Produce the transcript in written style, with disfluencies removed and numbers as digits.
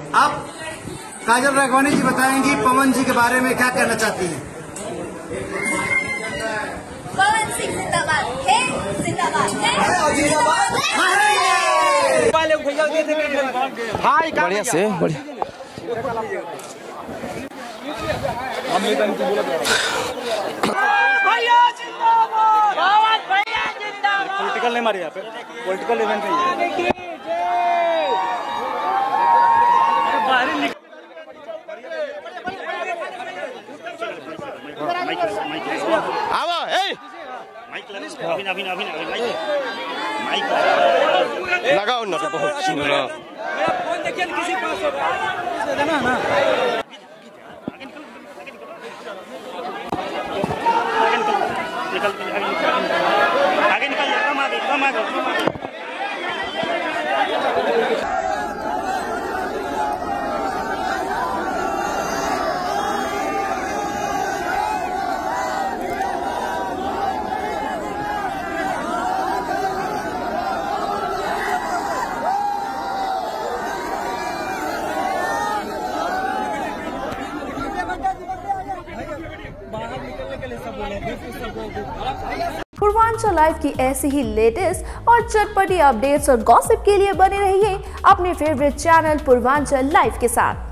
अब काजल राघवानी जी बताएंगी पवन जी के बारे में क्या कहना चाहती हैं। पवन सिंह जिंदाबाद है, जिंदाबाद है। बढ़िया से बढ़िया। पॉलिटिकल नहीं मारी यहाँ पे, पॉलिटिकल इवेंट नहीं है। लगाओ ना बहुत सुंदर। पूर्वांचल लाइव की ऐसी ही लेटेस्ट और चटपटी अपडेट्स और गॉसिप के लिए बने रहिए अपने फेवरेट चैनल पूर्वांचल लाइव के साथ।